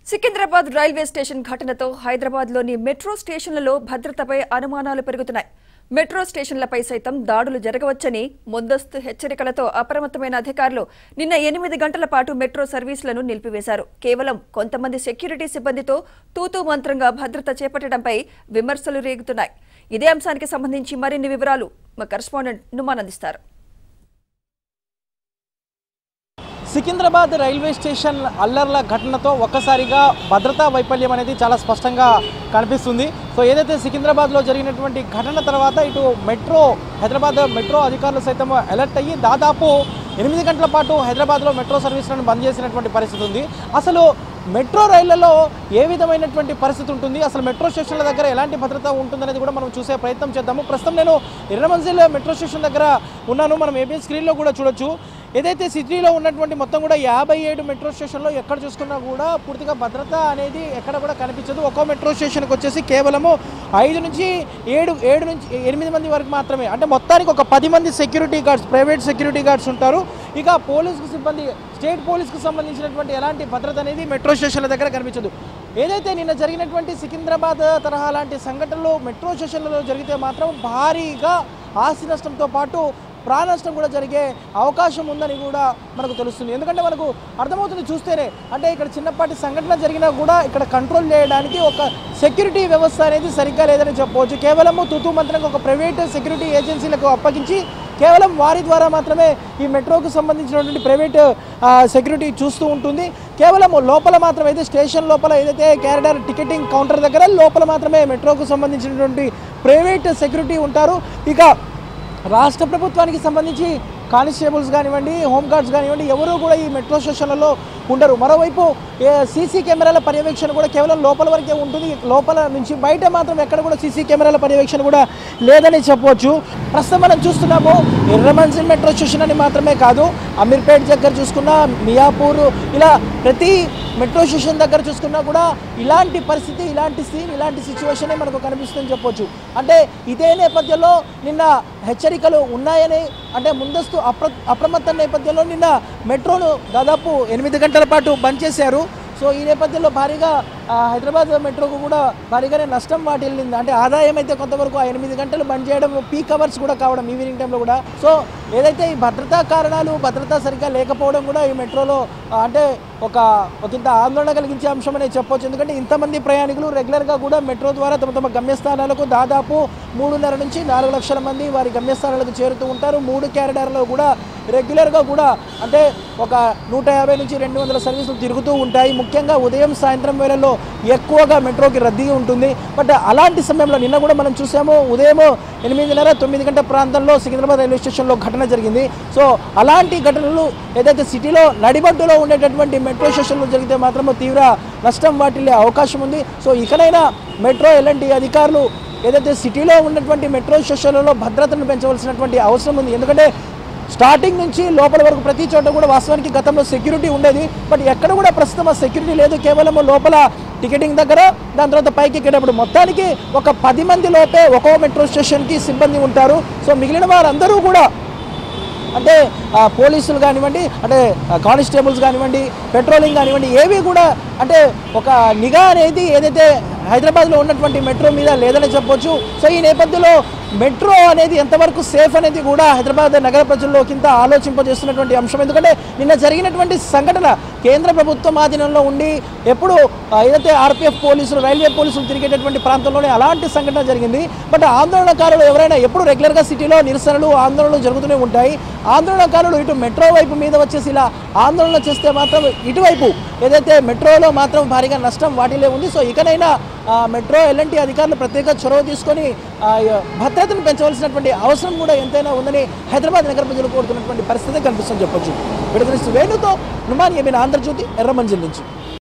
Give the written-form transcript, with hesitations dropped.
Secunderabad railway station ఘటనతో హైదరాబాద్లోని metro స్టేషన్లలో భద్రతపై అనుమానాలు పెరుగుతున్నాయి. మెట్రో స్టేషన్లపై సైతం దాడులు జరగవచ్చని ముందస్తు హెచ్చరికలతో అప్రమత్తమైన అధికారులు నిన్న 8 గంటల పాటు మెట్రో సర్వీసులను నిలిపివేశారు. కేవలం కొంతమంది సెక్యూరిటీ సిబ్బందితో తూతూ మంత్రంగా భద్రత చేపట్టడంపై విమర్శలు రేగుతున్నాయి. ఇదే అంశానికి సంబంధించి మరిన్ని వివరాలు మా కరెస్పాండెంట్ నుమాన్ అందిస్తారు. సికింద్రాబాద్ రైల్వే స్టేషన్ అల్లర్ల ఘటనతో ఒక్కసారిగా భద్రతా వైఫల్యం అనేది చాలా స్పష్టంగా కనిపిస్తుంది. సో ఏదైతే సికింద్రాబాద్లో జరిగినటువంటి ఘటన తర్వాత ఇటు హైదరాబాద్ మెట్రో అధికారులు సైతం అలర్ట్ అయ్యి దాదాపు 8 గంటల పాటు హైదరాబాద్లో మెట్రో సర్వీసులను బంద్ చేసినటువంటి పరిస్థితి ఉంది. అసలు మెట్రో రైళ్లలో ఏ విధమైనటువంటి పరిస్థితి ఉంటుంది, అసలు మెట్రో స్టేషన్ల దగ్గర ఎలాంటి భద్రత ఉంటుందనేది కూడా మనం చూసే ప్రయత్నం చేద్దాము. ప్రస్తుతం నేను ఎర్రమంజిల్ మెట్రో స్టేషన్ దగ్గర ఉన్నాను. మనం ఏబీ స్క్రీన్లో కూడా చూడొచ్చు. ఏదైతే సిటీలో ఉన్నటువంటి మొత్తం కూడా 57 మెట్రో స్టేషన్లో ఎక్కడ చూసుకున్నా కూడా పూర్తిగా భద్రత అనేది ఎక్కడ కూడా కనిపించదు. ఒక్కో మెట్రో స్టేషన్కి వచ్చేసి కేవలము 5 నుంచి 7 నుంచి 8 మంది వరకు మాత్రమే, అంటే మొత్తానికి ఒక 10 మంది security guards, private security guards ఉంటారు. ఇక పోలీసుకు సిబ్బంది, స్టేట్ పోలీసుకు సంబంధించినటువంటి ఎలాంటి భద్రత అనేది మెట్రో స్టేషన్ల దగ్గర కనిపించదు. ఏదైతే నిన్న జరిగినటువంటి సికింద్రాబాద్ తరహా లాంటి సంఘటనలు మెట్రో స్టేషన్లలో జరిగితే మాత్రం భారీగా ఆస్తి నష్టంతో పాటు ప్రాణ నష్టం కూడా జరిగే అవకాశం ఉందని కూడా మనకు తెలుస్తుంది. ఎందుకంటే మనకు అర్థమవుతుంది చూస్తేనే, అంటే ఇక్కడ చిన్నపాటి సంఘటన జరిగినా కూడా ఇక్కడ కంట్రోల్ చేయడానికి ఒక సెక్యూరిటీ వ్యవస్థ అనేది సరిగ్గా లేదని చెప్పవచ్చు. కేవలము తూతూ మంత్రంగా ఒక ప్రైవేట్ సెక్యూరిటీ ఏజెన్సీలకు అప్పగించి కేవలం వారి ద్వారా మాత్రమే ఈ మెట్రోకు సంబంధించినటువంటి ప్రైవేట్ సెక్యూరిటీ చూస్తూ ఉంటుంది. కేవలం లోపల మాత్రమే, అయితే స్టేషన్ లోపల ఏదైతే క్యారిడార్ టికెటింగ్ కౌంటర్ దగ్గర లోపల మాత్రమే మెట్రోకు సంబంధించినటువంటి ప్రైవేట్ సెక్యూరిటీ ఉంటారు. ఇక రాష్ట్ర ప్రభుత్వానికి సంబంధించి కానిస్టేబుల్స్ కానివ్వండి, హోంగార్డ్స్ కానివ్వండి, ఎవరూ కూడా ఈ మెట్రో స్టేషన్లలో ఉండరు. మరోవైపు సీసీ కెమెరాల పర్యవేక్షణ కూడా కేవలం లోపల వరకే ఉంటుంది. లోపల నుంచి బయట మాత్రం ఎక్కడ కూడా సీసీ కెమెరాల పర్యవేక్షణ కూడా లేదని చెప్పవచ్చు. ప్రస్తుతం మనం చూస్తున్నాము ఎర్రమంజిల్ మెట్రో స్టేషన్ అని మాత్రమే కాదు, అమీర్పేట్ దగ్గర చూసుకున్నా, మియాపూర్, ఇలా ప్రతి మెట్రో స్టేషన్ దగ్గర చూసుకున్నా కూడా ఇలాంటి పరిస్థితి, ఇలాంటి సీన్, ఇలాంటి సిచ్యువేషనే మనకు కనిపిస్తుందని చెప్పొచ్చు. అంటే ఇదే నేపథ్యంలో నిన్న హెచ్చరికలు ఉన్నాయని, అంటే ముందస్తు అప్రమత్త నేపథ్యంలో నిన్న మెట్రోను దాదాపు 8 గంటల పాటు బంద్ చేశారు. సో ఈ నేపథ్యంలో భారీగా హైదరాబాద్ మెట్రోకు కూడా భారీగానే నష్టం వాటిల్లింది. అంటే ఆదాయం అయితే కొంతవరకు 8 గంటలు బంద్ చేయడం, పీక్ అవర్స్ కూడా కావడం ఈవినింగ్ టైంలో కూడా. సో ఏదైతే ఈ భద్రతా కారణాలు, భద్రత సరిగ్గా లేకపోవడం కూడా ఈ మెట్రోలో అంటే ఒక ఇంత ఆందోళన కలిగించే అంశం అనేది చెప్పవచ్చు. ఎందుకంటే ఇంతమంది ప్రయాణికులు రెగ్యులర్గా కూడా మెట్రో ద్వారా తమ గమ్యస్థానాలకు దాదాపు 3.5 నుంచి 4 లక్షల మంది వారి గమ్యస్థానాలకు చేరుతూ ఉంటారు. 3 క్యారిడార్లో కూడా రెగ్యులర్గా కూడా అంటే ఒక 150 నుంచి 200 సర్వీసులు తిరుగుతూ ఉంటాయి. ముఖ్యంగా ఉదయం సాయంత్రం వేళల్లో ఎక్కువగా మెట్రోకి రద్దీ ఉంటుంది. బట్ అలాంటి సమయంలో నిన్న కూడా మనం చూసాము, ఉదయం 8:30-9 గంటల ప్రాంతంలో సికింద్రాబాద్ రైల్వే స్టేషన్లో ఘటన జరిగింది. సో అలాంటి ఘటనలు ఏదైతే సిటీలో నడిబడ్డులో ఉండేటటువంటి మెట్రో స్టేషన్లో జరిగితే మాత్రం తీవ్ర నష్టం వాటిల్లే అవకాశం ఉంది. సో ఇకనైనా మెట్రో ఎలాంటి అధికారులు ఏదైతే సిటీలో ఉన్నటువంటి మెట్రో స్టేషన్లలో భద్రతను పెంచవలసినటువంటి అవసరం ఉంది. ఎందుకంటే స్టార్టింగ్ నుంచి లోపల వరకు ప్రతి చోట కూడా వాస్తవానికి గతంలో సెక్యూరిటీ ఉండేది. బట్ ఎక్కడ కూడా ప్రస్తుతం ఆ సెక్యూరిటీ లేదు. కేవలం లోపల టికెటింగ్ దగ్గర, దాని తర్వాత పైకి ఎక్కేటప్పుడు మొత్తానికి ఒక 10 మంది లోపే ఒక్కో మెట్రో స్టేషన్కి సిబ్బంది ఉంటారు. సో మిగిలిన వారందరూ కూడా అంటే పోలీసులు కానివ్వండి, అంటే కానిస్టేబుల్స్ కానివ్వండి, పెట్రోలింగ్ కానివ్వండి, ఏవి కూడా అంటే ఒక నిఘా అనేది ఏదైతే హైదరాబాద్లో ఉన్నటువంటి మెట్రో మీద లేదని చెప్పొచ్చు. సో ఈ నేపథ్యంలో మెట్రో అనేది ఎంతవరకు సేఫ్ అనేది కూడా హైదరాబాద్ నగర ప్రజల్లో కింద ఆలోచింపజేస్తున్నటువంటి అంశం. ఎందుకంటే నిన్న జరిగినటువంటి సంఘటన కేంద్ర ప్రభుత్వం ఆధీనంలో ఉండి ఎప్పుడు ఏదైతే ఆర్పీఎఫ్ పోలీసులు, రైల్వే పోలీసులు తిరిగేటటువంటి ప్రాంతంలోనే అలాంటి సంఘటన జరిగింది. బట్ ఆందోళనకారులు ఎవరైనా ఎప్పుడు రెగ్యులర్గా సిటీలో నిరసనలు, ఆందోళనలు జరుగుతూనే ఉంటాయి. ఆందోళనకారులు ఇటు మెట్రో వైపు మీద వచ్చేసి ఇలా ఆందోళన చేస్తే మాత్రం ఇటువైపు ఏదైతే మెట్రోలో మాత్రం భారీగా నష్టం వాటిలే ఉంది. సో ఇకనైనా మెట్రో ఎలాంటి అధికారులు ప్రత్యేక చొరవ తీసుకొని భద్రతను పెంచవలసినటువంటి అవసరం కూడా ఎంతైనా ఉందని హైదరాబాద్ నగర ప్రజలు కోరుతున్నటువంటి పరిస్థితి కనిపిస్తుందని చెప్పొచ్చు. విడుదల వేణుతో నుమాన్, ఏమైనా ఆంధ్రజ్యోతి, ఎర్రమంజిల్ నుంచి.